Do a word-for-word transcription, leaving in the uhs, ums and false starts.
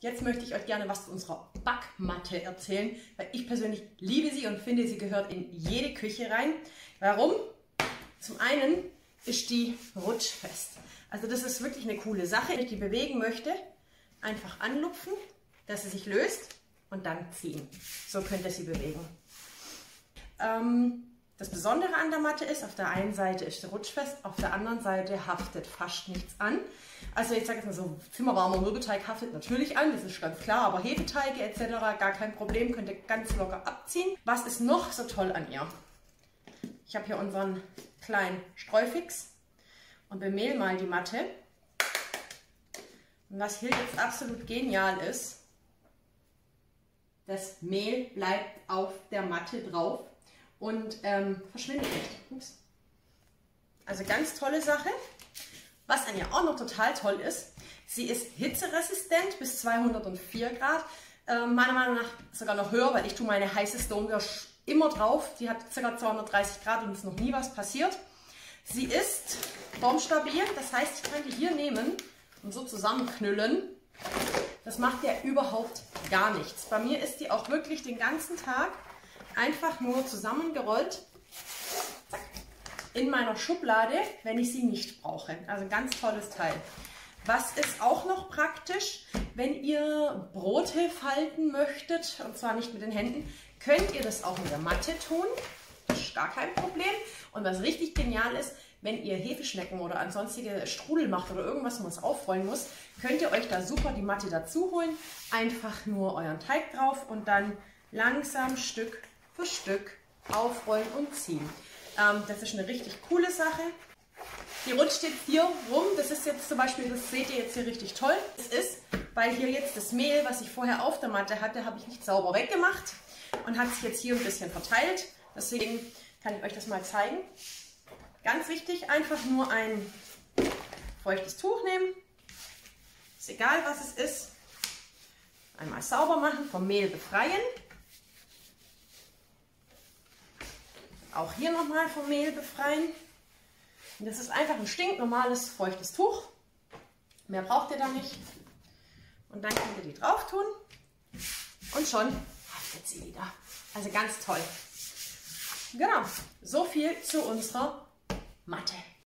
Jetzt möchte ich euch gerne was zu unserer Backmatte erzählen, weil ich persönlich liebe sie und finde, sie gehört in jede Küche rein. Warum? Zum einen ist die rutschfest. Also das ist wirklich eine coole Sache. Wenn ich die bewegen möchte, einfach anlupfen, dass sie sich löst und dann ziehen. So könnt ihr sie bewegen. Ähm, das Besondere an der Matte ist, auf der einen Seite ist sie rutschfest, auf der anderen Seite haftet fast nichts an. Also ich sage jetzt mal so, zimmerwarmer Mürbeteig haftet natürlich an, das ist ganz klar, aber Hefeteige et cetera gar kein Problem, könnt ihr ganz locker abziehen. Was ist noch so toll an ihr? Ich habe hier unseren kleinen Streufix und bemehl mal die Matte. Und was hier jetzt absolut genial ist, das Mehl bleibt auf der Matte drauf und ähm, verschwindet nicht. Ups. Also ganz tolle Sache. Was an ihr auch noch total toll ist, sie ist hitzeresistent bis zweihundertvier Grad. Äh, meiner Meinung nach sogar noch höher, weil ich tue meine heiße Stoneware immer drauf. Die hat ca. zweihundertdreißig Grad und ist noch nie was passiert. Sie ist formstabil, das heißt, ich kann die hier nehmen und so zusammenknüllen. Das macht ja überhaupt gar nichts. Bei mir ist die auch wirklich den ganzen Tag einfach nur zusammengerollt in meiner Schublade, wenn ich sie nicht brauche. Also ein ganz tolles Teil. Was ist auch noch praktisch, wenn ihr Brote falten möchtet, und zwar nicht mit den Händen, könnt ihr das auch mit der Matte tun. Das ist gar kein Problem. Und was richtig genial ist, wenn ihr Hefeschnecken oder ansonstige Strudel macht oder irgendwas, wo man es aufrollen muss, könnt ihr euch da super die Matte dazu holen. Einfach nur euren Teig drauf und dann langsam Stück für Stück aufrollen und ziehen. Ähm, das ist eine richtig coole Sache. Die rutscht jetzt hier rum. Das ist jetzt zum Beispiel, das seht ihr jetzt hier richtig toll. Es ist, weil hier jetzt das Mehl, was ich vorher auf der Matte hatte, habe ich nicht sauber weggemacht und hat sich jetzt hier ein bisschen verteilt. Deswegen kann ich euch das mal zeigen. Ganz wichtig, einfach nur ein feuchtes Tuch nehmen. Ist egal, was es ist. Einmal sauber machen, vom Mehl befreien. Auch hier nochmal vom Mehl befreien. Und das ist einfach ein stinknormales feuchtes Tuch. Mehr braucht ihr da nicht. Und dann könnt ihr die drauf tun. Und schon haftet sie wieder. Also ganz toll. Genau, so viel zu unserer Matte.